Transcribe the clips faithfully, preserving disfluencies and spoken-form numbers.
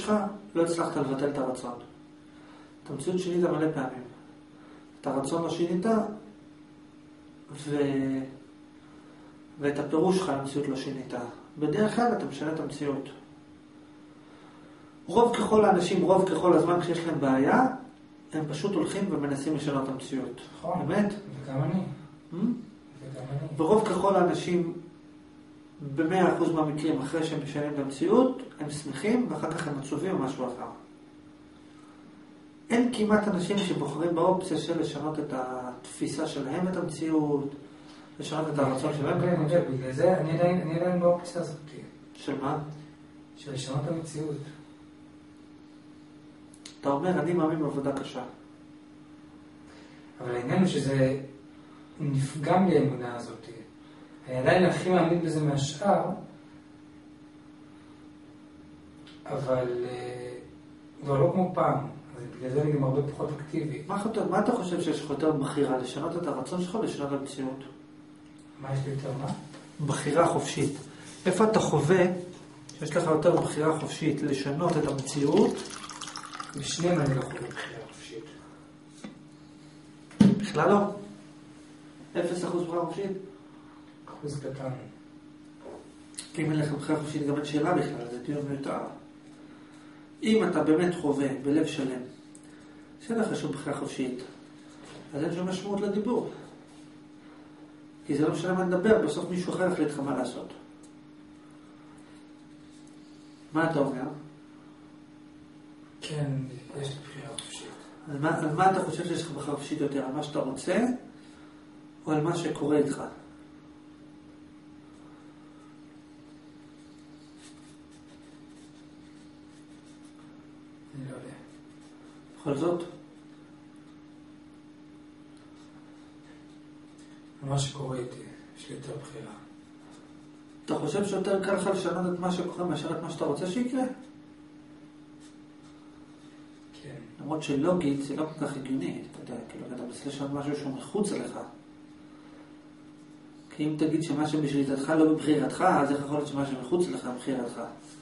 שלך, לא הצלחת לבטל את הרצון. את המציאות שינית מלא פעמים. את הרצון לא שינית, ו... ואת הפירוש שלך למציאות לא שינית. בדרך כלל אתה משנה את המציאות. רוב ככל האנשים, רוב ככל הזמן כשיש להם בעיה, הם פשוט הולכים ומנסים לשנות את המציאות. נכון. באמת? וגם אני. Hmm? וגם אני. ברוב ככל האנשים, ב-מאה אחוז מהמקרים, אחרי שהם משנים את המציאות, הם שמחים, ואחר כך הם עצובים או משהו אחר. אין כמעט אנשים שבוחרים באופציה של לשנות את התפיסה שלהם את המציאות, לשנות את הרצון שלהם. כן, אני יודע, בגלל זה אני עדיין, אני עדיין באופציה הזאת. של מה? של לשנות את המציאות. אתה אומר, אני מאמין בעבודה קשה. אבל העניין הוא שזה נפגם לי האמונה הזאת. אני עדיין הכי מאמין בזה מהשאר, אבל זה לא כמו פעם. אז בגלל זה אני גם הרבה פחות אקטיבי. מה, מה אתה חושב שיש לך יותר בחירה? לשנות את הרצון שלך או לשנות את המציאות? מה יש לי יותר מה? בחירה חופשית. איפה אתה חווה שיש לך יותר בחירה חופשית לשנות את המציאות? בשניהם אני לא חווה בחירה חופשית. בכלל לא. אפס אחוז בחירה חופשית? אחוז קטן. כי אם אין לך בחירה חופשית גם אין שאלה בכלל, זה דיון מיותר. אם אתה באמת חווה בלב שלם שאין לך שום בחירה חופשית, אז אין שום משמעות לדיבור. כי זה לא משנה מה נדבר, בסוף מישהו אחר יחליט לך מה לעשות. מה אתה אומר? כן, יש לי בחירה חופשית. על מה, על מה אתה חושב שיש לך בחירה חופשית יותר? על מה שאתה רוצה או על מה שקורה איתך? אני לא יודע. בכל זאת? על מה שקורה איתי, יש לי יותר בחירה. אתה חושב שיותר קל לך לשנות את מה שקורה מאשר את מה שאתה רוצה שיקרה? כן. למרות שלוגית זה לא כל כך הגיוני, אתה יודע, כאילו אתה מנסה לשנות משהו שהוא מחוץ אליך. כי אם תגיד שמה שבשליטתך לא בבחירתך, אז איך יכול להיות שמה שמחוץ אליך בבחירתך?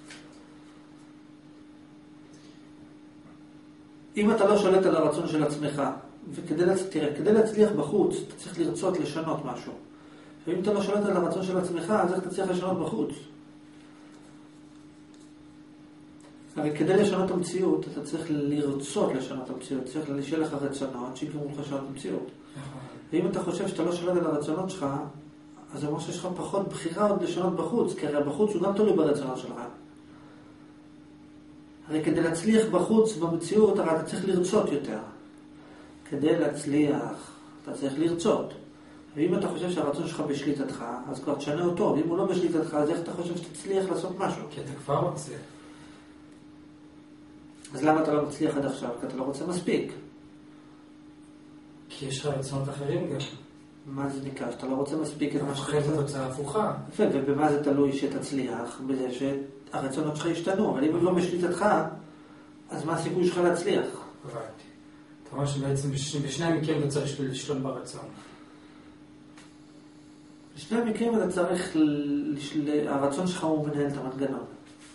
אם אתה לא שולט על הרצון של עצמך, וכדי להצ... תראה, כדי להצליח בחוץ, אתה צריך לרצות לשנות משהו. ואם אתה לא שולט על הרצון של עצמך, אז איך אתה צריך לשנות בחוץ? הרי כדי לשנות את המציאות, אתה צריך לרצות לשנות את המציאות, צריך שיהיה לך רצונות שיגרמו לך לשנות את המציאות. ואם אתה חושב שאתה לא שולט על הרצונות שלך, אז זה אומר שיש לך פחות בחירה עוד לשנות בחוץ, כי הרי בחוץ הוא גם תלוי ברצונות שלך. הרי כדי להצליח בחוץ, במציאות, הרי אתה צריך לרצות יותר. כדי להצליח, אתה צריך לרצות. ואם אתה חושב שהרצון שלך בשליטתך, אז כבר תשנה אותו. ואם הוא לא בשליטתך, אז איך אתה חושב שתצליח לעשות משהו? כי אתה כבר רוצה. אז למה אתה לא מצליח עד עכשיו? כי אתה לא רוצה מספיק. כי יש לך רצונות אחרים גם. מה זה נקרא? שאתה לא רוצה מספיק את מה שאתה אתה חושב את התוצאה הפוכה. יפה, ובמה זה תלוי שתצליח? בזה שהרצונות שלך ישתנו. אבל אם הם לא בשליטתך, אז מה הסיכוי שלך להצליח? הבנתי. אתה אומר שבעצם בשני המקרים אתה צריך לשלוט ברצון. בשני המקרים אתה צריך, הרצון שלך הוא מנהל את המנגנון.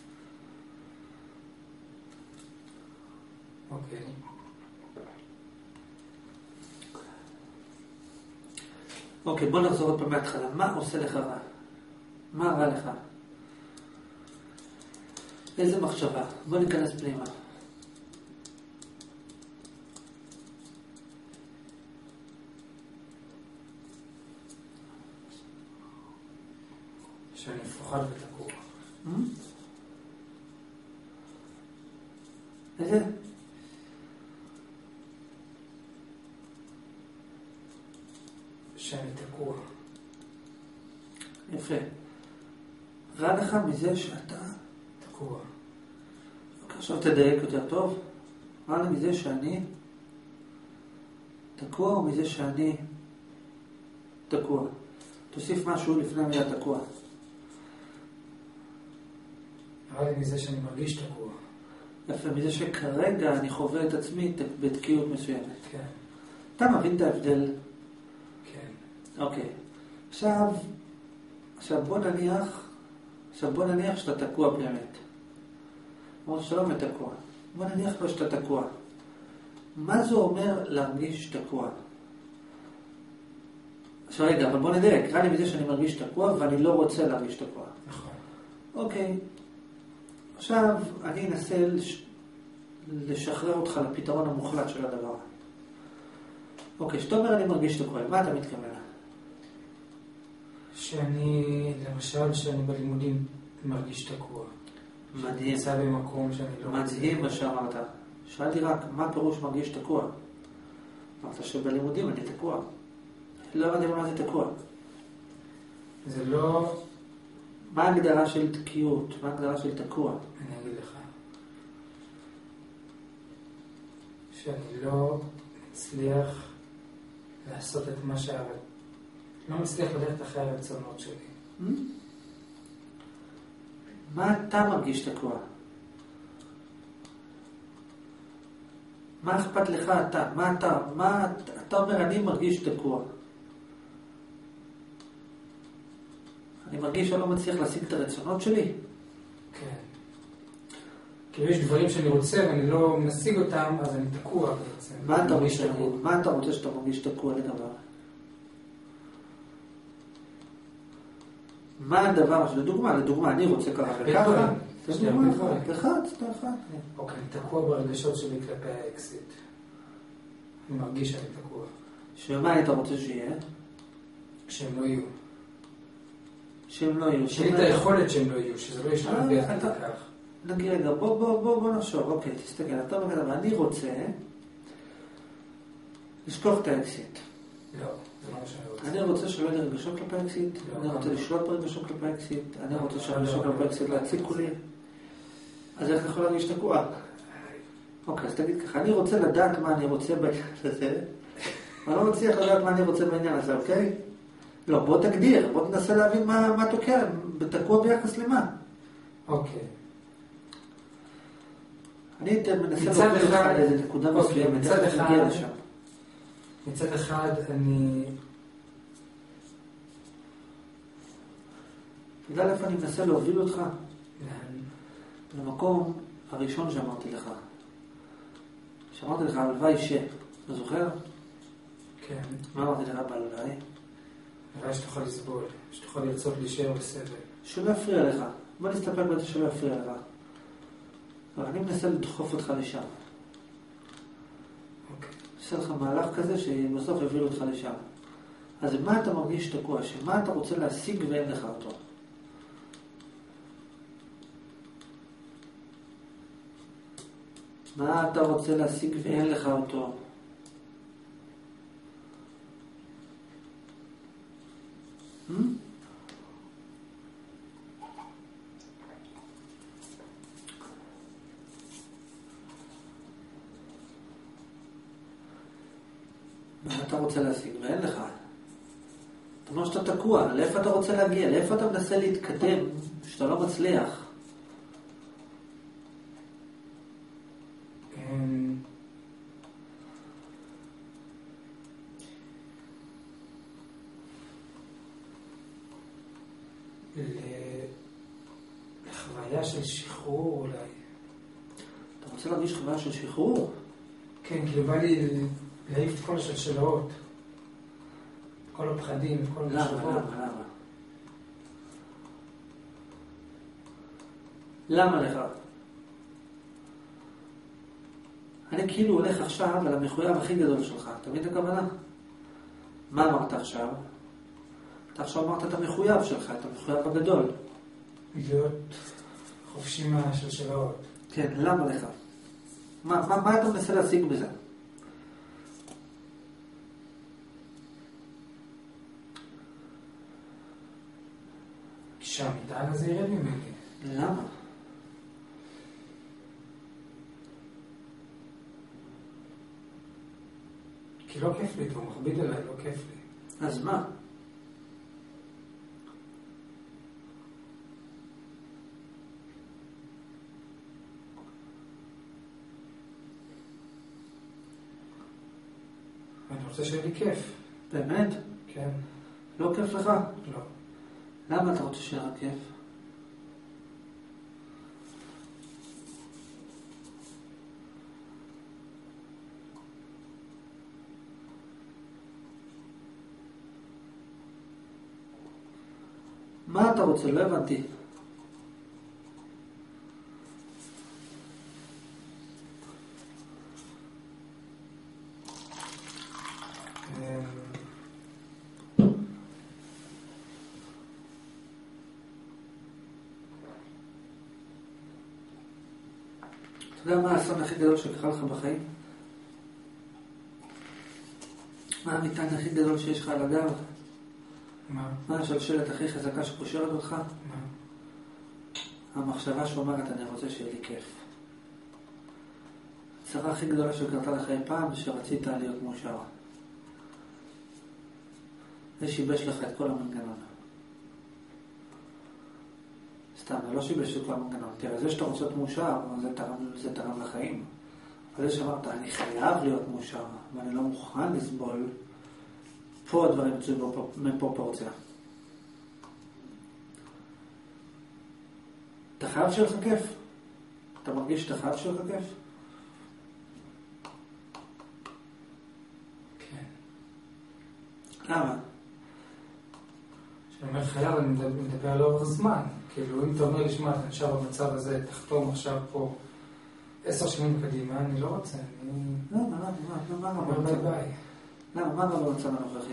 אוקיי. אוקיי, בוא נחזור עוד פעם מההתחלה. מה עושה לך רע? מה רע לך? איזה מחשבה? בוא ניכנס פנימה. שאני מפוחד ותקוע. איזה? שאני תקוע. יפה. רע לך מזה שאתה תקוע. עכשיו תדייק יותר טוב. רע לי מזה שאני תקוע או מזה שאני תקוע? תוסיף משהו לפני המילה תקוע. רע לי מזה שאני מרגיש תקוע. יפה, מזה שכרגע אני חווה את עצמי בתקיעות מסוימת. כן. אתה מבין את ההבדל? כן. אוקיי. עכשיו, עכשיו בוא נניח, עכשיו בוא נניח שאתה תקוע באמת. או שלום ותקוע. בוא נניח לו שאתה תקוע. מה זה אומר להרגיש תקוע? עכשיו רגע, אבל בוא נדייק, קרא לי בזה שאני מרגיש תקוע ואני לא רוצה להרגיש תקוע. נכון. אוקיי. עכשיו אני אנסה לש... לשחרר אותך לפתרון המוחלט של הדבר. אוקיי, שאתה אומר אני מרגיש תקוע, מה אתה מתכוון? שאני, למשל, שאני בלימודים מרגיש תקוע. מדהים. נמצא במקום שאני לא... מדהים מה שאמרת. שאלתי רק, מה פירוש מרגיש תקוע? אמרת שבלימודים אני תקוע. לא הבנתי מה זה תקוע. זה לא... מה ההגדרה של תקיעות? מה ההגדרה של תקוע? אני אגיד לך. שאני לא מצליח לעשות את מה שה... לא מצליח ללכת אחרי הרצונות שלי. מה אתה מרגיש תקוע? מה אכפת לך אתה? מה אתה? מה אתה אומר אני מרגיש תקוע? אני מרגיש שאני לא מצליח להשיג את הרצונות שלי? כן. כי יש דברים שאני רוצה ואני לא משיג אותם, אז אני תקוע בעצם. מה אתה רוצה, מה אתה רוצה שאתה מרגיש תקוע לגביו? מה הדבר, לדוגמה, לדוגמה, אני רוצה ככה וככה. זה דוגמה אחת, אחד, זה אחד. אוקיי, אני תקוע ברגשות שלי כלפי האקסיט. אני מרגיש שאני תקוע. שמה היית רוצה שיהיה? שהם לא יהיו. שהם לא יהיו. שאין את היכולת שהם לא יהיו, שזה לא ישתנה ביחד לכך. נגיד רגע, בוא, בוא, בוא, בוא נחשוב, אוקיי, תסתכל, אתה אומר, אבל אני רוצה לשכוח את האקסיט. לא, זה לא מה שאני רוצה. אני רוצה שלא יהיה רגשות כלפי האקסיט, אני רוצה לשלוט ברגשות כלפי האקסיט, אני רוצה שהרגשות כלפי האקסיט להציג כולי. אז איך יכול להרגיש תקוע? אוקיי, אז תגיד ככה, אני רוצה לדעת מה אני רוצה בעניין הזה, אני לא מצליח לדעת מה אני רוצה בעניין הזה, אוקיי? לא, בוא תגדיר, בוא תנסה להבין מה, מה תוקע, תקוע ביחס למה. אוקיי. אני מנסה להוביל לך לאיזה נקודה מסוימת, איך תגיע לשם. מצד אחד אני... אתה יודע איפה אני מנסה להוביל אותך? למקום הראשון שאמרתי לך. שאמרתי לך, הלוואי ש... אתה זוכר? כן. מה אמרתי לך בהלוואי? הלוואי שתוכל לסבול, שתוכל לרצות להישאר בסבל. שלא יפריע לך. בוא נסתפק בזה שלא יפריע לך. אבל אני מנסה לדחוף אותך לשם. אוקיי. עושה לך מהלך כזה שבסוף יוביל אותך לשם. אז מה אתה מרגיש תקוע? שמה אתה רוצה להשיג ואין לך אותו? מה אתה רוצה להשיג ואין לך אותו? Hmm? מה אתה רוצה להשיג ואין לך? אתה אומר שאתה תקוע, לאיפה אתה רוצה להגיע? לאיפה אתה מנסה להתקדם שאתה לא מצליח? לחוויה של שחרור אולי. אתה רוצה להרגיש חוויה של שחרור? כן, כאילו בא לי להעיף את כל השלשלאות, כל הפחדים, כל המחשבות. למה, למה, למה? למה לך? אני כאילו הולך עכשיו על המחויב הכי גדול שלך, אתה מבין את הכוונה? מה אמרת עכשיו? אתה עכשיו אמרת את המחויב שלך, את המחויב הגדול. להיות חופשי מהשלשלאות. כן, למה לך? מה, מה, מה אתה מנסה להשיג בזה? כשהמטען הזה ירד ממני. למה? כי לא כיף לי, הוא מכביד עליי, לא כיף לי. אז מה? אני רוצה שיהיה לי כיף. באמת? כן. לא כיף לך? לא. למה אתה רוצה שיהיה לך כיף? מה אתה רוצה? לא הבנתי. אתה יודע מה האסון הכי גדול שקרה לך בחיים? מה המטען הכי גדול שיש לך על הגב? מה? מה השלשלת הכי חזקה שקושרת אותך? מה? המחשבה שאומרת, אני רוצה שיהיה לי כיף. הצרה הכי גדולה שקרתה לך אי פעם, שרצית להיות מאושר. זה שיבש לך את כל המנגנון. סתם, זה לא שיבש את כל המנגנון. תראה, זה שאתה רוצה להיות מאושר, זה תרם, זה תרם לחיים. אבל זה שאמרת, אני חייב להיות מאושר, ואני לא מוכן לסבול, פה הדברים יצאו מפרופורציה. אתה חייב שיהיה לך כיף? אתה מרגיש שאתה חייב שיהיה לך כיף? כן. למה? כשאני אומר חייב, אני מדבר על אורך זמן. כאילו, אם אתה אומר לי, שמע, אתה נשאר במצב הזה, תחתום עכשיו פה עשר שנים קדימה, אני לא רוצה, אני... למה, למה, למה, למה, אומר ביי ביי. למה, מה לא במצב הנוכחי?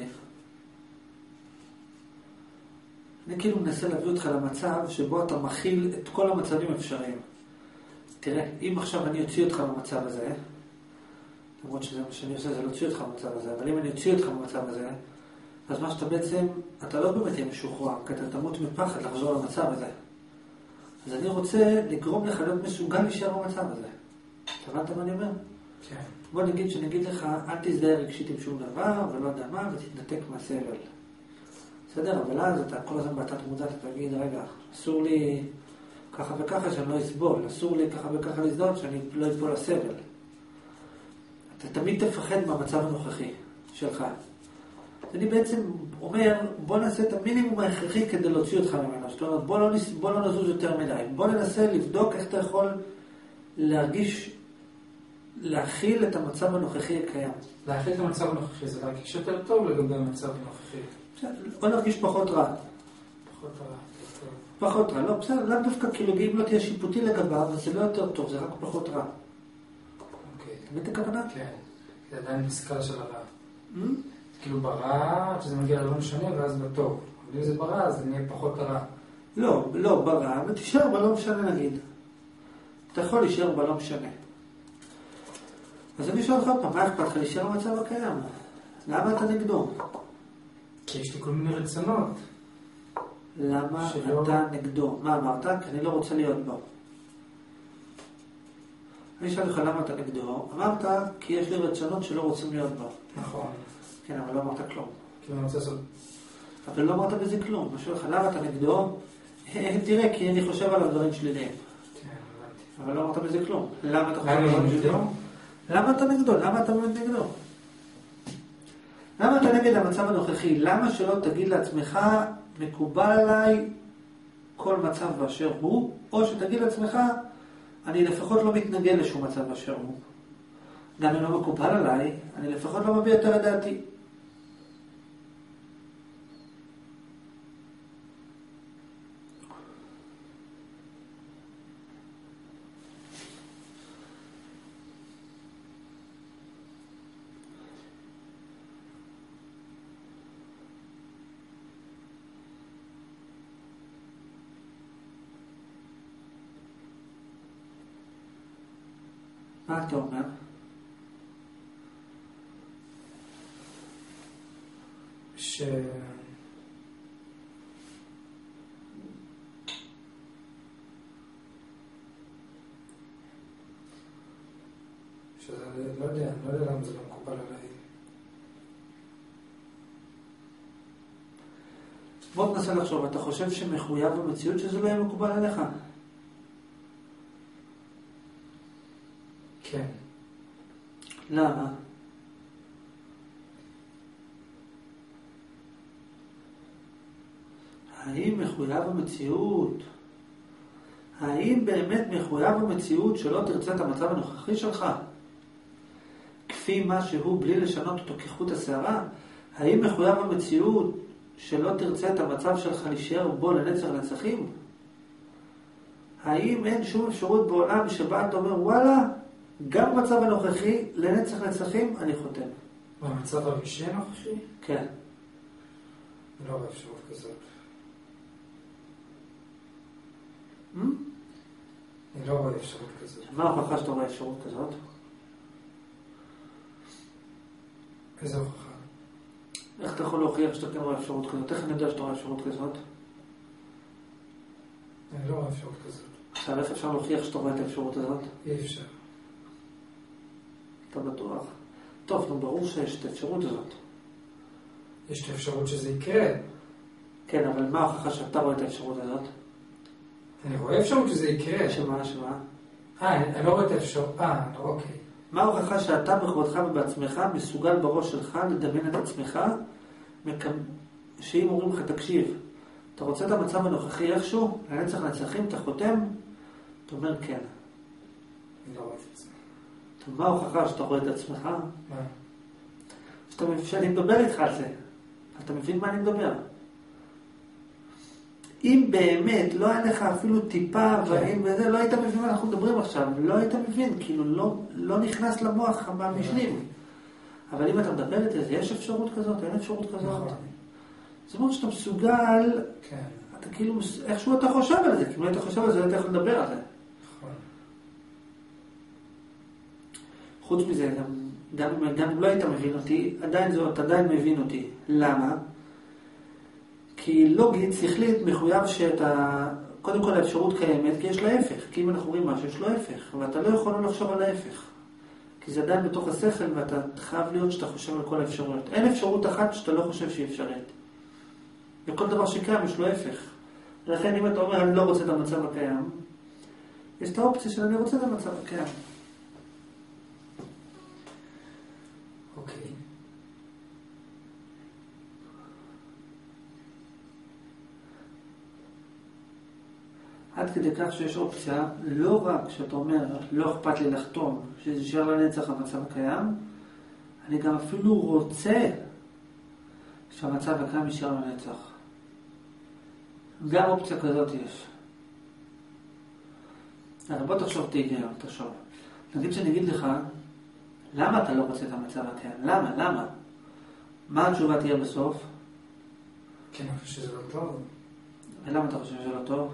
אני כאילו מנסה להביא אותך למצב שבו אתה מכיל את כל המצבים אפשריים. תראה, אם עכשיו אני אוציא אותך במצב הזה, למרות שזה מה שאני עושה, זה לא אוציא אותך במצב הזה, אבל אם אני אוציא אותך במצב הזה, אז מה שאתה בעצם, אתה לא באמת יהיה משוחרר, כי אתה תמות מפחד לחזור למצב הזה. אז אני רוצה לגרום לך להיות מסוגל להישאר במצב הזה. הבנת מה אני אומר? כן. בוא נגיד שנגיד לך, אל תזדהה רגשית עם שום דבר, ולא יודע מה, ותתנתק מהסבל. בסדר, אבל אז אתה כל הזמן בתת מודע, אתה תגיד, רגע, אסור לי ככה וככה שאני לא אסבול, אסור לי ככה וככה לזדות שאני לא אסבול לסבל. אתה תמיד תפחד מהמצב הנוכחי שלך. אני בעצם אומר, בוא נעשה את המינימום ההכרחי כדי להוציא אותך ממנו. זאת אומרת, בוא לא, נס... בוא לא נזוז יותר מדי. בוא ננסה לבדוק איך אתה יכול להרגיש, להכיל את המצב הנוכחי הקיים. להכיל את המצב הנוכחי, זה להרגיש יותר טוב לגבי המצב הנוכחי. בוא נרגיש פחות רע. פחות רע. פחות רע, לא, בסדר, לא דווקא כאילו, אם לא תהיה שיפוטי לגביו, זה לא יותר טוב, זה רק פחות רע. אוקיי. מבין את הכוונה? כן. זה עדיין בסקאלה של הרע. כאילו ברע, שזה מגיע ללא משנה, ואז בטוב. אבל אם זה ברע, אז זה נהיה פחות הרע. לא, לא ברע, ותישאר בלא משנה נגיד. אתה יכול להישאר בלא משנה. אז אני שואל לך עוד פעם, מה אכפת לך להישאר במצב הקיים? למה אתה נגדו? כי יש לי כל מיני רצונות. למה שלא... אתה נגדו? מה אמרת? כי אני לא רוצה להיות בו. אני שואל לך למה אתה נגדו. אמרת כי יש לי רצונות שלא רוצים להיות בו. נכון. כן, אבל לא אמרת כלום. כי אני רוצה לעשות... אבל לא אמרת בזה כלום. אני שואל לך למה אתה נגדו? תראה, כי אני חושב על הדברים שליליים. כן, הבנתי. אבל לא אמרת בזה כלום. למה אתה חושב למה על הדברים נגדו? שליליים? למה אתה נגדו? למה אתה באמת נגדו? למה אתה נגד המצב הנוכחי? למה שלא תגיד לעצמך, מקובל עליי כל מצב באשר הוא, או שתגיד לעצמך, אני לפחות לא מתנגד לשום מצב באשר הוא. גם אם לא מקובל עליי, אני לפחות לא מביע יותר את דעתי. מה אתה אומר? ש... שזה, לא יודע, לא יודע למה זה לא מקובל עליי. בוא תנסה לחשוב, אתה חושב שמחויב במציאות שזה לא יהיה מקובל עליך? כן. למה? האם מחויב המציאות? האם באמת מחויב המציאות שלא תרצה את המצב הנוכחי שלך? כפי מה שהוא בלי לשנות אותו כחוט השערה? האם מחויב המציאות שלא תרצה את המצב שלך להישאר בו לנצח נצחים? האם אין שום אפשרות בעולם שבה אתה אומר, וואלה, גם במצב הנוכחי, לנצח נצחים, אני חותם. במצב הרגשי הנוכחי? כן. לא רואה אפשרות כזאת. Hmm? אני לא רואה אפשרות כזאת. מה ההוכחה שאתה רואה אפשרות כזאת? איזה הוכחה? איך אתה יכול להוכיח שאתה כן רואה אפשרות כזאת? איך אני יודע שאתה רואה אפשרות כזאת? אני לא רואה אפשרות כזאת. עכשיו, איך אפשר להוכיח שאתה רואה את האפשרות הזאת? אי אפשר. אתה בטוח? טוב, נו, ברור שיש את האפשרות הזאת. יש את האפשרות שזה יקרה. כן, אבל מה ההוכחה שאתה רואה את האפשרות הזאת? אני רואה אפשרות שזה יקרה. שמה, שמה? אה, אני, אני לא רואה את האפשרות. אה, אוקיי. מה ההוכחה שאתה בכבודך ובעצמך מסוגל בראש שלך לדמיין את עצמך, שאם אומרים לך, תקשיב, אתה רוצה את המצב הנוכחי איכשהו, לנצח נצחים, אתה חותם? אתה אומר כן. אני לא רואה את זה. מה ההוכחה שאתה רואה את עצמך? מה? שאתה מבין שאני מדבר איתך על זה. אתה מבין מה אני מדבר? אם באמת לא היה לך אפילו טיפה, ואם וזה, לא היית מבין מה אנחנו מדברים עכשיו. לא היית מבין, כאילו לא, לא נכנס למוח המשלים. אבל אם אתה מדבר איתי, אז יש אפשרות כזאת, אין אפשרות כזאת. זאת אומרת שאתה מסוגל, כן. אתה כאילו, איכשהו אתה חושב על זה, כי אם אתה חושב על זה, אתה יכול לדבר על זה. נכון. חוץ מזה, גם, גם, גם אם לא היית מבין אותי, עדיין זאת, עדיין מבין אותי. למה? כי לוגית, שכלית, מחויב שאתה, קודם כל האפשרות קיימת, כי יש לה הפך. כי אם אנחנו רואים משהו, יש לו הפך, ואתה לא יכול לחשוב על ההפך. כי זה עדיין בתוך השכל, ואתה חייב להיות שאתה חושב על כל האפשרויות. אין אפשרות אחת שאתה לא חושב שהיא אפשרית. וכל דבר שקיים יש לו הפך. לכן אם אתה אומר, אני לא רוצה את המצב הקיים, יש את האופציה של אני רוצה את המצב הקיים. אוקיי. עד כדי כך שיש אופציה, לא רק שאתה אומר, לא אכפת לי לחתום, שזה יישאר לנצח המצב הקיים, אני גם אפילו רוצה שהמצב הקיים יישאר לנצח. גם אופציה כזאת יש. אבל בוא תחשוב תהיגיון, תחשוב. נגיד שאני אגיד לך, למה אתה לא רוצה את המצב הקיים? למה? למה? מה התשובה תהיה בסוף? כן, אני חושב שזה לא טוב. ולמה אתה חושב שזה לא טוב?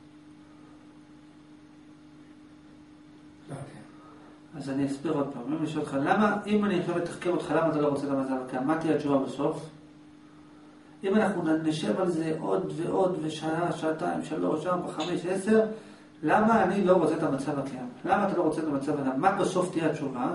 לא, כן. אז אני אסביר עוד פעם. אם אני שואל אותך, למה, אם אני יכול לתחקר אותך, למה אתה לא רוצה את המצב הקיים? מה תהיה התשובה בסוף? אם אנחנו נשב על זה עוד ועוד ושעה, שעתיים, שלוש, ארבע, חמש, עשר, למה אני לא רוצה את המצב הקיים? למה אתה לא רוצה את המצב הקיים? מה בסוף תהיה התשובה?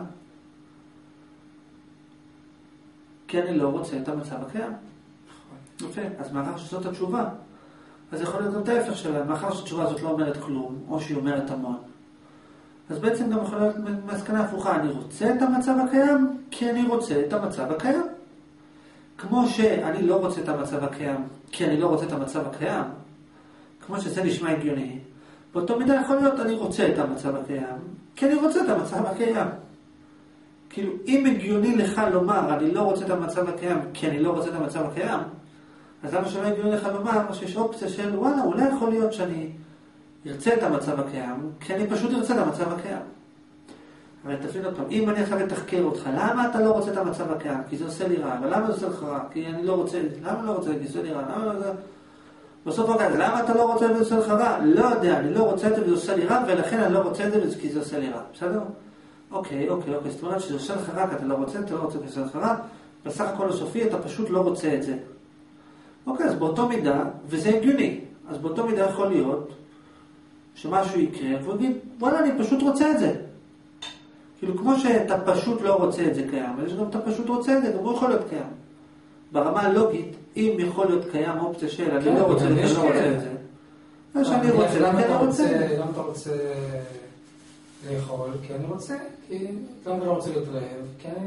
כי אני לא רוצה את המצב הקיים. יפה, אז מאחר שזאת התשובה, אז יכול להיות גם את ההפך שלה. מאחר שהתשובה הזאת לא אומרת כלום, או שהיא אומרת המון, אז בעצם גם יכול להיות מסקנה הפוכה. אני רוצה את המצב הקיים, כי אני רוצה את המצב הקיים. כמו שאני לא רוצה את המצב הקיים, כי אני לא רוצה את המצב הקיים, כמו שזה נשמע הגיוני, באותו מידה יכול להיות אני רוצה את המצב הקיים, כי אני רוצה את המצב הקיים. כאילו, אם הגיוני לך לומר, אני לא רוצה את המצב הקיים, כי אני לא רוצה את המצב הקיים, אז למה שלא הגיוני לך לומר שיש אופציה של, וואלה, אולי יכול להיות שאני ארצה את המצב הקיים, כי אני פשוט ארצה את המצב הקיים. אבל תפעיל עוד פעם, אם אני עכשיו אתחקר אותך, למה אתה לא רוצה את המצב הקיים? כי זה עושה לי רע. אבל למה זה עושה לך רע? כי אני לא רוצה, למה אני לא רוצה? כי זה עושה לי רע. למה לא... בסוף הרגע, למה אתה לא רוצה וזה עושה לך רע? לא יודע, אני לא רוצה את זה וזה עושה לי רע, ולכן אני לא רוצה את זה כי זה עושה לי רע. בסדר? אוקיי, אוקיי, אוקיי. זאת אומרת שזה עושה לך רע, כי אתה לא רוצה, אתה לא רוצה וזה עושה לך רע. בסך הכל הסופי, אתה פשוט לא רוצה את זה. אוקיי, אז באותו מידה, וזה הגיוני, אז באותו מידה יכול להיות שמשהו יקרה, והוא יגיד, וואלה, אני פשוט רוצה את זה. כאילו, כמו שאתה פשוט לא רוצה את זה קיים, אז גם אתה פשוט רוצה את זה, גם הוא יכול להיות קיים. ברמה הלוגית, אם יכול להיות קיים אופציה של, אני לא רוצה את זה, אני לא רוצה את זה. אז שאני רוצה, למה אתה רוצה, למה אתה רוצה לאכול? כי אני רוצה, כי למה אתה לא רוצה להיות רעב? כי אני...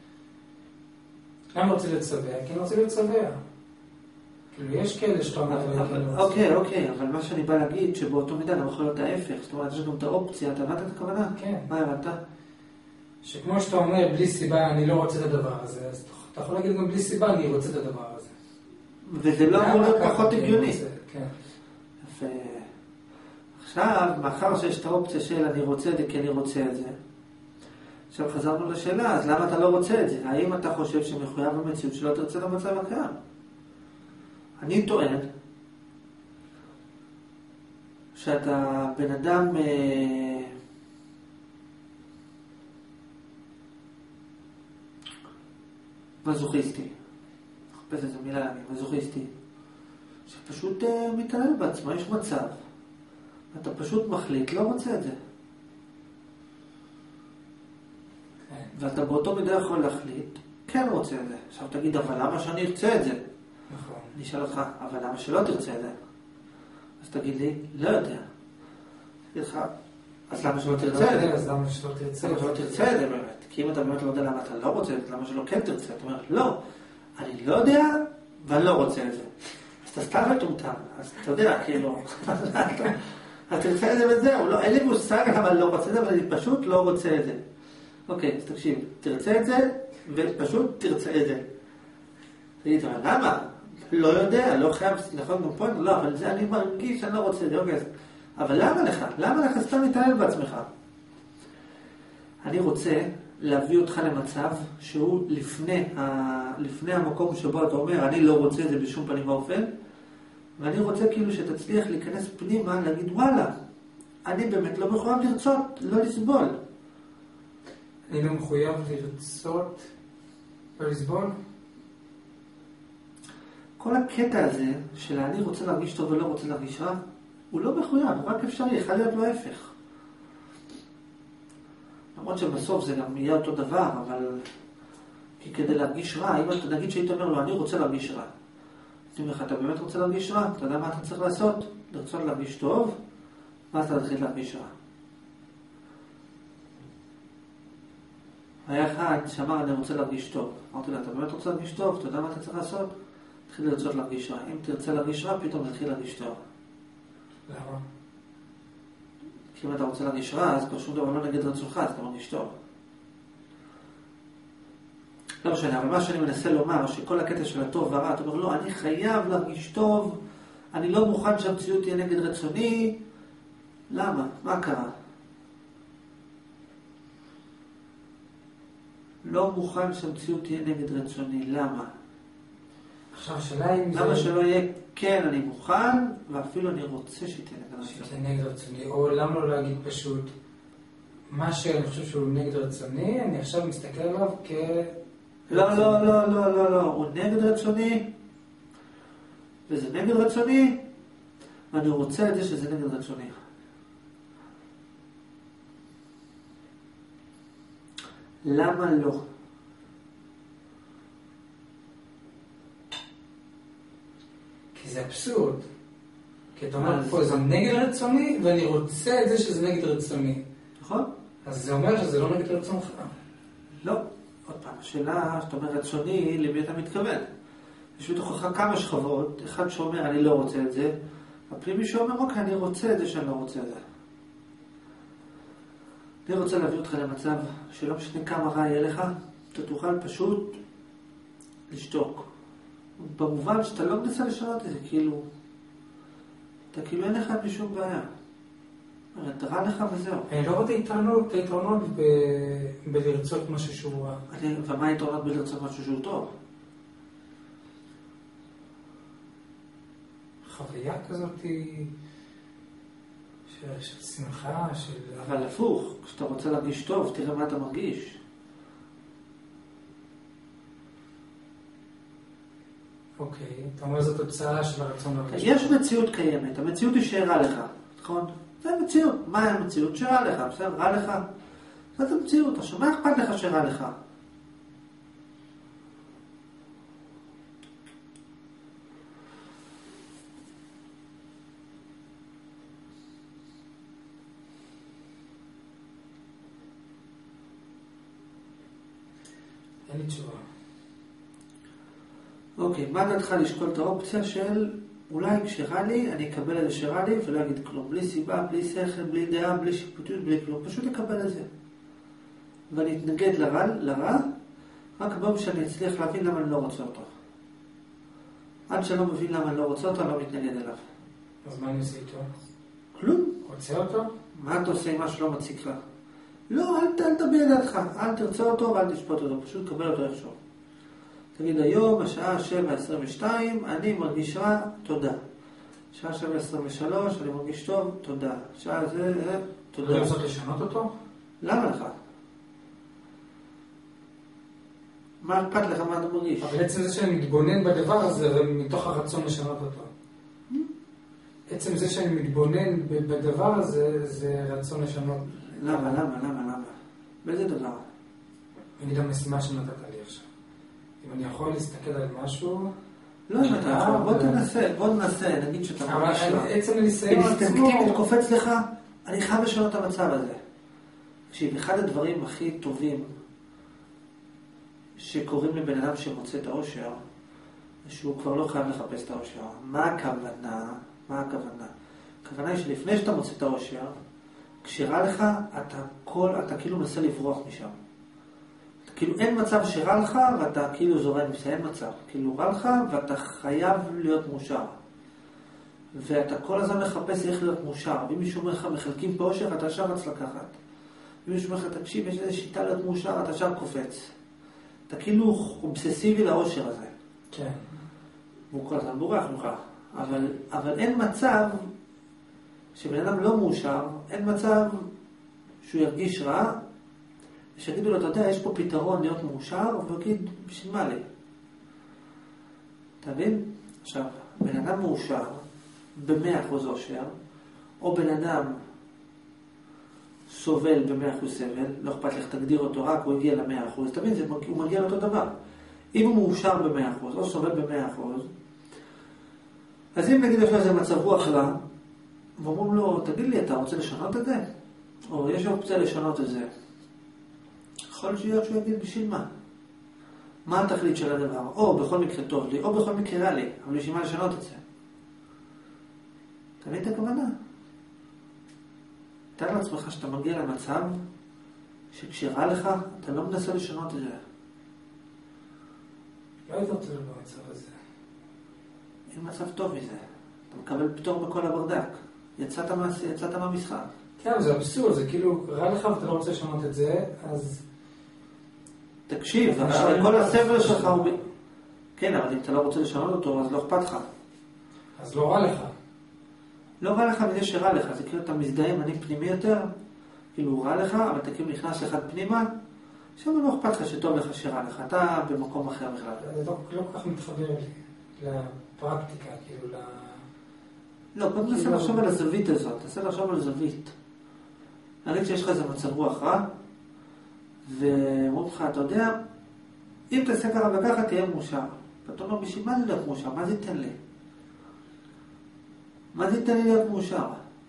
למה רוצה להיות שבע? כי אני רוצה להיות שבע. כאילו, יש כאלה שאתה אומר... אוקיי, אוקיי, אבל מה שאני בא להגיד, שבאותו מידה גם יכול להיות ההפך, זאת אומרת, יש גם את האופציה, אתה הבנת את הכוונה? כן. מה הבנת? שכמו שאתה אומר, בלי סיבה אני לא רוצה את הדבר הזה, אז אתה יכול להגיד גם בלי סיבה אני רוצה את הדבר הזה. וזה לא אמור להיות פחות הגיוני. כן. ו... עכשיו, מאחר שיש את האופציה של אני רוצה את זה כי אני רוצה את זה, עכשיו חזרנו לשאלה, אז למה אתה לא רוצה את זה? האם אתה חושב שמחויב המציאות שלא תרצה למצב הקיים? אני טוען שאתה בן אדם אה, מזוכיסטי, מחפש איזה מילה להגיד, מזוכיסטי, שפשוט אה, מתעלל בעצמו, יש מצב, אתה פשוט מחליט, לא רוצה את זה. ואתה באותו מידה יכול להחליט, כן רוצה את זה. עכשיו תגיד, אבל למה שאני ארצה את זה? נכון. אני אשאל אותך, אבל למה שלא תרצה את זה? אז תגיד לי, לא יודע. תגיד לך, אז למה שלא תרצה את זה? אז למה שלא תרצה? למה שלא תרצה את זה באמת? כי אם אתה באמת לא יודע למה אתה לא רוצה את זה, למה שלא כן תרצה? אתה אומר, לא, אני לא יודע, ואני לא רוצה את זה. אז אתה סתם מטומטם. אז אתה יודע, כאילו, אז תרצה את זה וזהו. לא, אין לי מושג למה אני לא רוצה את זה, אבל אני פשוט לא רוצה את זה. אוקיי, אז תקשיב, תרצה את זה, ופשוט תרצה את זה. תגיד, אבל למה? לא יודע, לא חייב, נכון, גם פה, לא, אבל זה אני מרגיש שאני לא רוצה את זה, אוקיי, אבל למה לך? למה לך סתם להתעלל בעצמך? אני רוצה להביא אותך למצב שהוא לפני, ה... לפני המקום שבו אתה אומר, אני לא רוצה את זה בשום פנים ואופן, ואני רוצה כאילו שתצליח להיכנס פנימה, להגיד, וואלה, אני באמת לא מחויב לרצות, לא לסבול. אני לא מחויב לרצות, לא לסבול? כל הקטע הזה של אני רוצה להרגיש טוב ולא רוצה להרגיש רע, הוא לא מחויב, הוא רק אפשרי, יכול להיות לו ההפך. למרות שבסוף זה גם יהיה אותו דבר, אבל כי כדי להרגיש רע, אם אתה נגיד שהיית אומר לו, אני רוצה להרגיש רע. אני אומר לך, אתה באמת רוצה להרגיש רע? אתה יודע מה אתה צריך לעשות? לרצות להרגיש טוב, מה אתה תתחיל להרגיש רע? היה אחד שאמר, אני רוצה להרגיש טוב. אמרתי לה, אתה באמת רוצה להרגיש טוב? אתה יודע מה אתה צריך לעשות? תתחיל לרצות להרגיש רע. אם תרצה להרגיש רע, פתאום תתחיל להרגיש טוב. למה? כי אם אתה רוצה להרגיש רע, אז כבר שום דבר לא נגד רצונך, אז אתה מרגיש טוב. לא משנה, אבל מה שאני מנסה לומר, שכל הקטע של הטוב והרע, אתה אומר, לא, אני חייב להרגיש טוב, אני לא מוכן שהמציאות תהיה נגד רצוני. למה? מה קרה? לא מוכן שהמציאות תהיה נגד רצוני. למה? עכשיו השאלה אם למה זה... שלא יהיה כן אני מוכן, ואפילו אני רוצה שתהיה נגד רצוני. שתהיה נגד רצוני, או למה לא להגיד פשוט, מה שאני חושב שהוא נגד רצוני, אני עכשיו מסתכל עליו כ... לא, לא, לא, לא, לא, לא, הוא נגד רצוני, וזה נגד רצוני, ואני רוצה את זה שזה נגד רצוני. למה לא? כי זה אבסורד. כי אתה אומר פה, זה נגד רצוני, ואני רוצה את זה שזה נגד רצוני. נכון? אז זה אומר שזה לא נגד רצונך. לא. עוד פעם, השאלה, שאתה אומר רצוני, למי אתה מתכוון? יש בתוכך כמה שכבות, אחד שאומר אני לא רוצה את זה, הפנימי שאומר אוקיי, אני רוצה את זה שאני לא רוצה את זה. אני רוצה להביא אותך למצב שלא משנה כמה רע יהיה לך, אתה תוכל פשוט לשתוק. במובן שאתה לא מנסה לשנות את זה, כאילו, אתה כאילו אין לך בשום בעיה. אתה רע לך וזהו. אני לא רואה את היתרונות בלרצות משהו שהוא רע. ומה היתרונות בלרצות משהו שהוא טוב? חוויה כזאת של שמחה, של... אבל הפוך, כשאתה רוצה להרגיש טוב, תראה מה אתה מרגיש. אוקיי, אתה אומר זו תוצאה של הרצון להרגיש. יש מציאות קיימת, המציאות היא שהרע לך, נכון? זה המציאות. מה המציאות? שרע לך, בסדר? רע לך? זאת המציאות. עכשיו, מה אכפת לך שרע לך? אין לי תשובה. אוקיי, מה דעתך לשקול את האופציה של אולי כשרע לי, אני אקבל את זה שרע לי ולא אגיד כלום. בלי סיבה, בלי שכל, בלי דעה, בלי שיפוטיות, בלי כלום. פשוט אקבל את זה. ואני אתנגד לרע, לרע, רק ביום שאני אצליח להבין למה אני לא רוצה אותו. עד שלא מבין למה אני לא רוצה אותו, אני לא מתנגד אליו. אז מה אני עושה איתו? כלום. רוצה אותו? מה אתה עושה עם מה שלא מציק לך? לא, אל, אל תביע דעתך, אל תרצה אותו ואל תשפוט אותו, פשוט קבל אותו איכשהו. תגיד, היום, השעה שבע עשרים ושתיים, אני מרגיש רע, תודה. שעה שבע עשרים ושלוש, אני מרגיש טוב, תודה. שעה זה, זה, תודה. אתה רוצה לשנות אותו? למה לך? מה אכפת לך, מה אתה מרגיש? אבל עצם זה שאני מתבונן בדבר הזה, מתוך הרצון לשנות אותו. עצם זה שאני מתבונן בדבר הזה, זה רצון לשנות. למה, למה, למה, למה? באיזה דבר? נגיד המשימה שנתת לי עכשיו. אם אני יכול להסתכל על משהו... לא, אם אתה יכול, בוא תנסה, בוא ננסה, נגיד שאתה מרגיש רע. עצם הניסיון עצמו... אינסטינקטיבית קופץ לך, אני חייב לשנות את המצב הזה. תקשיב, אחד הדברים הכי טובים שקוראים לבן אדם שמוצא את האושר, שהוא כבר לא חייב לחפש את האושר. מה הכוונה? מה הכוונה? הכוונה היא שלפני שאתה מוצא את האושר, כשרע לך, אתה כל, אתה כאילו מנסה לברוח משם. כאילו אין מצב שרע לך ואתה כאילו זורם, אין מצב. כאילו רע לך ואתה חייב להיות מאושר. ואתה כל הזמן מחפש איך להיות מאושר. ואם מישהו אומר לך מחלקים פה אושר, אתה שם רץ לקחת. אם מישהו אומר לך, תקשיב, יש איזו שיטה להיות מאושר, אתה שם קופץ. אתה כאילו אובססיבי לאושר הזה. כן. והוא כל הזמן בורח ממך. אבל, אבל אין מצב שבן אדם לא מאושר, אין מצב שהוא ירגיש רע, ושיגידו לו, אתה יודע, יש פה פתרון להיות מאושר, והוא יגיד, בשביל מה לי? אתה מבין? עכשיו, בן אדם מאושר, במאה אחוז אושר, או בן אדם סובל במאה אחוז סבל, לא אכפת לך, תגדיר אותו רק, הוא הגיע למאה אחוז, אתה מבין, זה, הוא מגיע לאותו דבר. אם הוא מאושר במאה אחוז, או סובל במאה אחוז, אז אם נגיד יש לו איזה מצב רוח רע, ואומרים לו, תגיד לי, אתה רוצה לשנות את זה? או יש אופציה לשנות את זה. יכול להיות שהוא יגיד בשביל מה? מה התכלית של הדבר? או בכל מקרה טוב לי, או בכל מקרה רע לי, אבל בשביל מה לשנות את זה? תבין את הכוונה. תאר לעצמך שאתה מגיע למצב שכשרע לך, אתה לא מנסה לשנות את זה. לא היית רוצה במצב הזה. אין מצב טוב מזה. אתה מקבל פתור בכל הברדק. יצאת, מה, יצאת מהמשחק. כן, זה אבסורד, זה כאילו רע לך ואתה לא רוצה לשנות את זה, אז... תקשיב, כל הסבל שלך הוא... כן, אבל אם אתה לא רוצה לשנות אותו, אז לא אכפת לך. אז לא רע לך. לא רע לך מזה שרע לך, זה כאילו אתה מזדהה עם אני פנימי יותר, כאילו הוא רע לך, אבל אתה כאילו נכנס אחד פנימה, שם לא אכפת לך שטוב לך שרע לך, אתה במקום אחר בכלל. זה לא, לא כל כך מתחבר לי לפרקטיקה, כאילו ל... לא, בוא ננסה לחשוב על הזווית הזאת, תנסה לחשוב על זווית. נגיד שיש לך איזה מצב רוח רע, ואומרים לך, אתה יודע, אם תעשה ככה וככה תהיה מאושר. ואתה אומר, בשביל מה זה להיות מאושר? מה זה ייתן לי? מה זה ייתן לי להיות מאושר?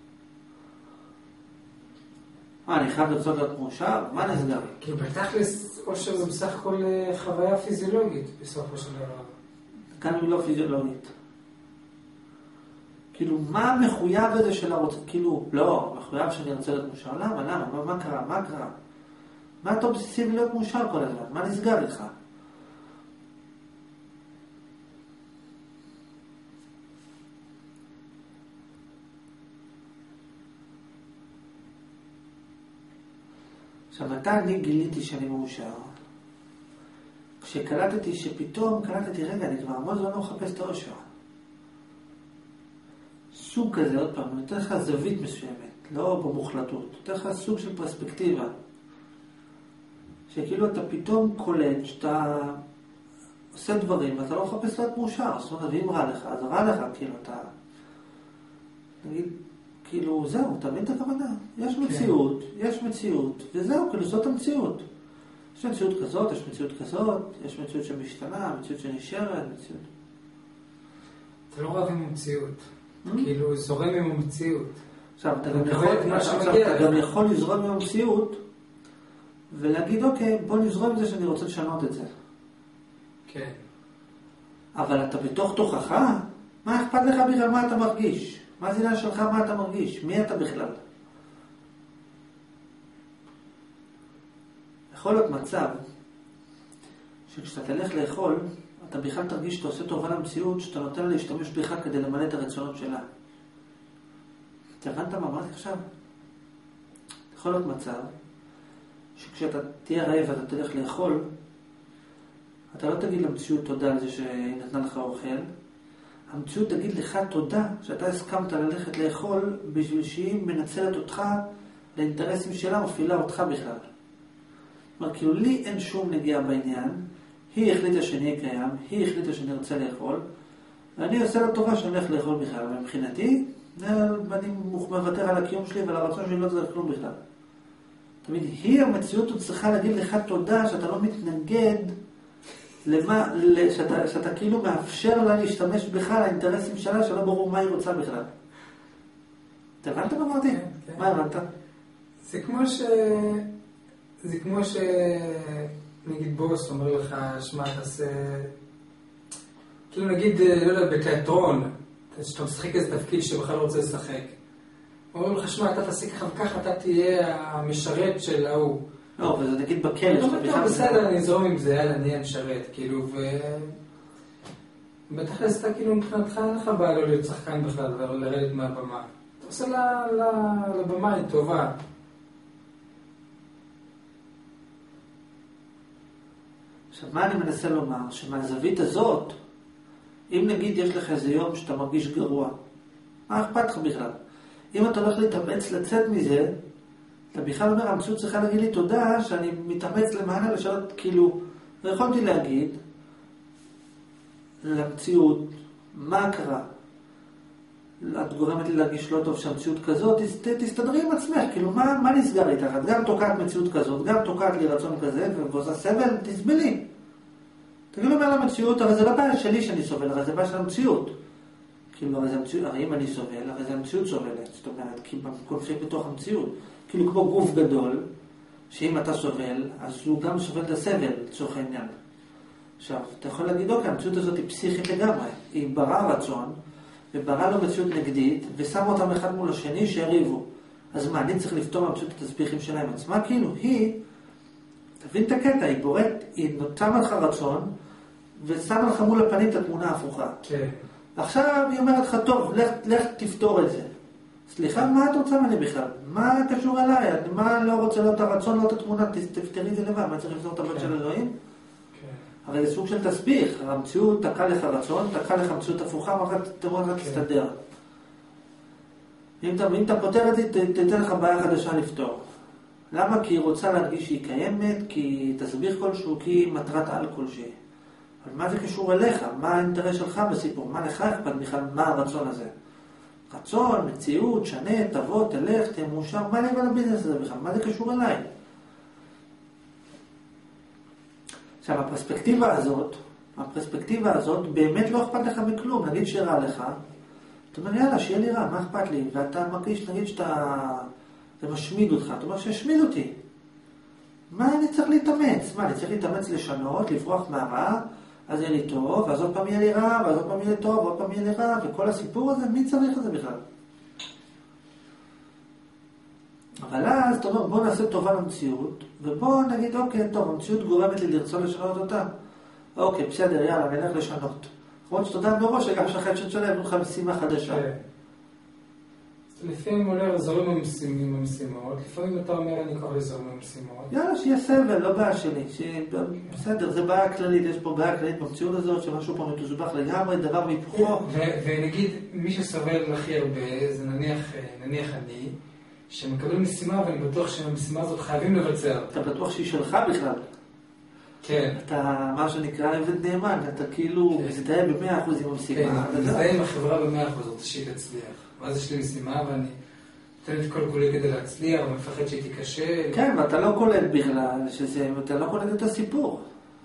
מה, אני חייב לרצות להיות מאושר? מה נסגר? כי בתכלס, אושר זה בסך הכל חוויה פיזיולוגית, בסופו של דבר. כאן היא לא פיזיולוגית. כאילו, מה המחויב הזה של הרוצה? כאילו, לא, מחויב שאני רוצה להיות מאושר. למה? למה? מה, מה קרה? מה קרה? מה אתה אובססיבי להיות מאושר כל הזמן? מה נסגר איתך? עכשיו, מתי אני גיליתי שאני מאושר? כשקלטתי שפתאום קלטתי, רגע, אני כבר המון זמן לא מחפש את האושר. סוג כזה, עוד פעם, נותן לך זווית מסוימת, לא במוחלטות, נותן לך סוג של פרספקטיבה. שכאילו אתה פתאום קולט שאתה עושה דברים ואתה לא מחפש להיות מאושר. זאת אומרת, ואם רע לך, אז רע לך, כאילו אתה... נגיד, כאילו, זהו, אתה מבין את הכוונה? יש מציאות, כן. יש מציאות, וזהו, כאילו, זאת המציאות. יש מציאות כזאת, יש מציאות כזאת, יש מציאות שמשתנה, מציאות שנשארת, מציאות... אתה לא רב עם המציאות. כאילו, זורם עם המציאות. עכשיו, אתה גם יכול, אתה גם יכול לזרום עם המציאות, ולהגיד, אוקיי, בוא נזרום עם זה שאני רוצה לשנות את זה. כן. אבל אתה בתוך תוכך, מה אכפת לך בכלל מה אתה מרגיש? מה זה עניין שלך מה אתה מרגיש? מי אתה בכלל? יכול להיות מצב שכשאתה תלך לאכול, אתה בכלל תרגיש שאתה עושה טובה למציאות, שאתה נותן לה להשתמש בך כדי למלא את הרצונות שלה. אתה הבנת מה אמרתי עכשיו? יכול להיות מצב שכשאתה תהיה רעב ואתה תלך לאכול, אתה לא תגיד למציאות תודה על זה שהיא נתנה לך אוכל, המציאות תגיד לך תודה שאתה הסכמת ללכת לאכול בשביל שהיא מנצלת אותך לאינטרסים שלה, מפעילה אותך בכלל. כלומר, כאילו לי אין שום נגיעה בעניין, היא החליטה שאני קיים, היא החליטה שאני רוצה לאכול, ואני עושה לה טובה שאני הולך לאכול בכלל, ומבחינתי, אני מוותר על הקיום שלי ועל הרצון שלי לא צריך כלום בכלל. תמיד, היא המציאות צריכה להגיד לך תודה שאתה לא מתנגד למה, שאתה, שאתה כאילו מאפשר לה להשתמש בך לאינטרסים שלה, שלא ברור מה היא רוצה בכלל. אתה הבנת מה אמרתי? כן, כן. מה הבנת? זה כמו ש... זה כמו ש... נגיד בוס אומר לך, שמה, תעשה... כאילו נגיד, לא יודע, בתיאטרון, שאתה משחק איזה תפקיד שבכלל לא רוצה לשחק. אומרים לך, שמה, אתה תעשה ככה וככה, אתה תהיה המשרת של ההוא. לא, וזה נגיד בכלא, שאתה בכלל... בסדר, אני אזרום עם זה, יאללה, אני המשרת, כאילו, ו... בתכלס אתה כאילו מבחינתך אין לך בעיה לא להיות שחקן בכלל ולא לרדת מהבמה. אתה עושה לבמה היא טובה. עכשיו, מה אני מנסה לומר? שמהזווית הזאת, אם נגיד יש לך איזה יום שאתה מרגיש גרוע, מה אכפת לך בכלל? אם אתה הולך להתאמץ לצאת מזה, אתה בכלל אומר, המציאות צריכה להגיד לי תודה שאני מתאמץ למענה לשאלות, כאילו, ויכולתי להגיד למציאות, מה קרה? את גורמת לי להרגיש לא טוב שהמציאות כזאת, תסתדרי עם עצמך, כאילו, מה, מה נסגר איתך? את גם תוקעת מציאות כזאת, גם תוקעת לי רצון כזה, ועושה סבל, תסבלי. תגידו אומר למציאות, הרי זה לא בעיה שלי שאני סובל, הרי זה בעיה של המציאות. כאילו, הרי, זה המציאות, הרי אם אני סובל, הרי זה המציאות סובלת. זאת אומרת, כי קונפליקט בתוך המציאות. כאילו, כמו גוף גדול, שאם אתה סובל, אז הוא גם סובל את הסבל, לצורך העניין. עכשיו, אתה יכול להגיד, אוקיי, המציאות הזאת היא פסיכית לגמרי. היא בראה רצון, ובראה לו מציאות נגדית, ושם אותם אחד מול השני שיריבו. אז מה, אני צריך לפתור מהמציאות את הספיחים שלהם עצמה? כאילו, היא, תבין את הקטע, היא בוראת, היא נותנת לך רצון, ושמה לך מול הפנים את התמונה ההפוכה. כן. עכשיו היא אומרת לך, טוב, לך, לך תפתור את זה. סליחה, מה את רוצה ממני בכלל? מה קשור אליי? מה לא רוצה, לא את הרצון, לא את התמונה, תפתרי את זה לבד, מה צריך לפתור את הבית של אלוהים? הרי זה סוג של תסביך, המציאות תקע לך רצון, תקע לך מציאות הפוכה, ואחת תמורה לך תסתדר. אם אתה פותר את זה, תתן לך בעיה חדשה לפתור. למה? כי היא רוצה להרגיש שהיא קיימת, כי תסביך כלשהו, כי היא מטרת על כלשהי. אבל מה זה קשור אליך? מה האינטרס שלך בסיפור? מה לך אכפת בכלל? מה הרצון הזה? רצון, מציאות, שנה, תבוא, תלך, תהיה מאושר, מה לי על הביזנס הזה בכלל? מה זה קשור אליי? עכשיו, הפרספקטיבה הזאת, הפרספקטיבה הזאת, באמת לא אכפת לך מכלום. נגיד שרע לך, אתה אומר, יאללה, שיהיה לי רע, מה אכפת לי? ואתה מרגיש, נגיד שאתה, זה משמיד אותך, אתה אומר, שישמיד אותי. מה אני צריך להתאמץ? מה, אני צריך להתאמץ לשנות, לברוח מהרע, אז יהיה לי טוב, ואז עוד פעם יהיה לי רע, ואז עוד פעם יהיה לי טוב, ועוד פעם יהיה לי רע, וכל הסיפור הזה, מי צריך את זה בכלל? אבל אז אתה אומר, בוא נעשה טובה למציאות, ובוא נגיד, אוקיי, טוב, המציאות גורמת לי לרצות לשנות אותה. אוקיי, בסדר, יאללה, נלך לשנות. למרות שאתה יודע מראש, שגם שחד שתשנה, יבנו לך משימה חדשה. לפעמים עולה זורם עם המשימות, לפעמים אתה אומר, אני כבר לזורם עם המשימות. יאללה, שיהיה סבל, לא בעיה שלי. בסדר, זה בעיה כללית, יש פה בעיה כללית במציאות הזאת, שמשהו פה מתוסבך לגמרי, דבר והיפוכו. ונגיד, מי שסובל הכי הרבה, זה נניח אני, שמקבל משימה, ואני בטוח שהמשימה הזאת חייבים לבצע. אתה בטוח שהיא שלך בכלל. כן. אתה, מה שנקרא, עבד נאמן, אתה כאילו מזדהה במאה אחוז עם המשימה. כן, מזדהה עם החברה במאה אחוז, רוצה שהיא תצליח. ואז יש לי משימה, ואני נותן את כל כולי כדי להצליח, ומפחד שהיא תיקשה. כן, ואתה לא קולט בכלל, שזה, אתה לא קולט את הסיפור.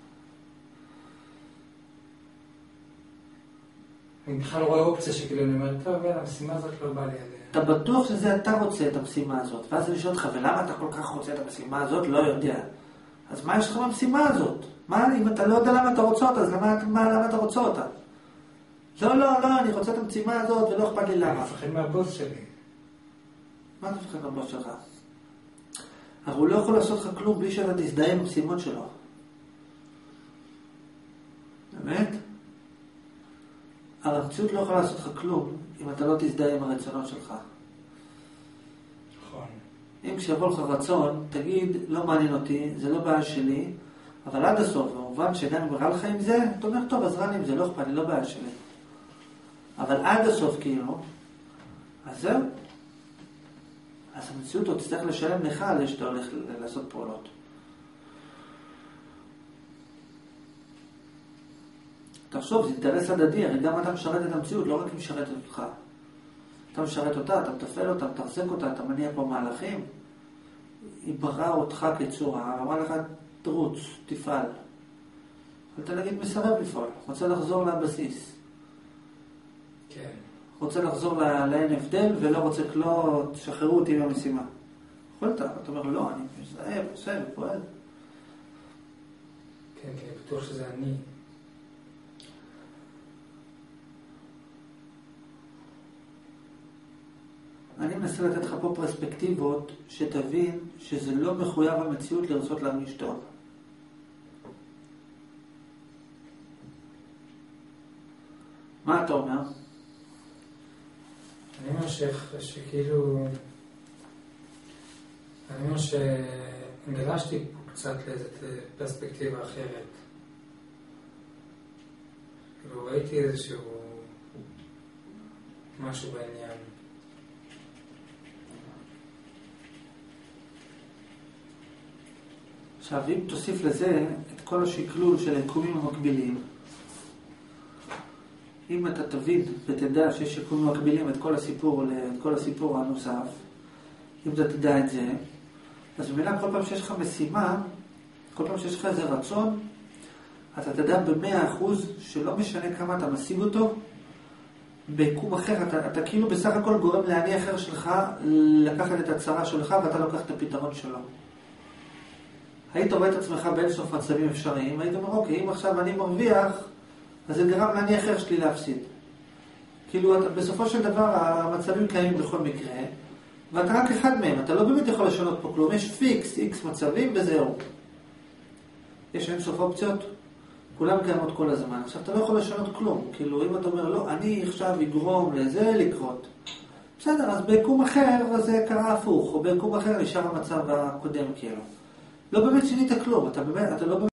אני בכלל רואה אופציה שכאילו אני אומר, טוב, המשימה הזאת לא באה לי עליה. אתה בטוח שזה אתה רוצה את המשימה הזאת, ואז אני שואל אותך, ולמה אתה כל כך רוצה את המשימה הזאת? לא יודע. אז מה יש לך במשימה הזאת? מה, אם אתה לא יודע למה אתה רוצה אותה, אז למה, מה, למה אתה רוצה אותה? לא, לא, לא, אני רוצה את המשימה הזאת, ולא אכפת לי למה. אני מפחד מהבוס שלי. מה אתה מפחד מהבוס שלך? אבל הוא לא יכול לעשות לך כלום בלי שאתה תזדהה עם המשימות שלו. באמת? המציאות לא יכולה לעשות לך כלום אם אתה לא תזדהה עם הרצונות שלך. נכון. אם כשיבוא לך רצון, תגיד, לא מעניין אותי, זה לא בעיה שלי, אבל עד הסוף, במובן שגם אם רע לך עם זה, אתה אומר, טוב, אז רע לי עם זה, לא אכפת לי, לא בעיה שלי. אבל עד הסוף כאילו, אז זהו. אז המציאות עוד תצטרך לשלם לך על שאתה הולך לעשות פעולות. תחשוב, זה אינטרס הדדי, הרי גם אתה משרת את המציאות, לא רק משרת אותך. אתה משרת אותה, אתה מטפל אותה, מתחזק אותה, אתה מניע פה מהלכים. היא בראה אותך כצורה, אמרה לך, תרוץ, תפעל. אתה נגיד מסרב לפעול, רוצה לחזור לבסיס. כן. רוצה לחזור לאין הבדל ולא רוצה כלום, תשחררו אותי מהמשימה. יכולת, אתה אומר, לא, אני מזהה, עושה ופועל. כן, כן, בטוח שזה אני. אני מנסה לתת לך פה פרספקטיבות שתבין שזה לא מחויב המציאות לרצות להרגיש טוב. מה אתה אומר? אני אומר ש... שכאילו... אני אומר שהנגלשתי פה קצת לאיזו פרספקטיבה אחרת. כאילו ראיתי איזשהו משהו בעניין. עכשיו, אם תוסיף לזה את כל השקלול של היקומים המקבילים, אם אתה תבין ותדע שיש יקומים מקבילים את כל הסיפור, את כל הסיפור הנוסף, אם אתה תדע את זה, אז במילה כל פעם שיש לך משימה, כל פעם שיש לך איזה רצון, אתה תדע במאה אחוז שלא משנה כמה אתה משיג אותו, ביקום אחר, אתה, אתה כאילו בסך הכל גורם לעני אחר שלך לקחת את הצרה שלך ואתה לוקח את הפתרון שלו. היית רואה את עצמך בין סוף מצבים אפשריים, היית אומר, אוקיי, אם עכשיו אני מרוויח, אז זה גרם לעני אחר שלי להפסיד. כאילו, אתה, בסופו של דבר, המצבים קיימים בכל מקרה, ואתה רק אחד מהם, אתה לא באמת יכול לשנות פה כלום, יש פיקס, איקס מצבים וזהו. יש אין סוף אופציות, כולם קיימות כל הזמן. עכשיו, אתה לא יכול לשנות כלום, כאילו, אם אתה אומר, לא, אני עכשיו אגרום לזה לקרות. בסדר, אז ביקום אחר זה קרה הפוך, או ביקום אחר נשאר המצב הקודם, כאילו. לא באמת שינית כלום, אתה באמת, אתה לא באמת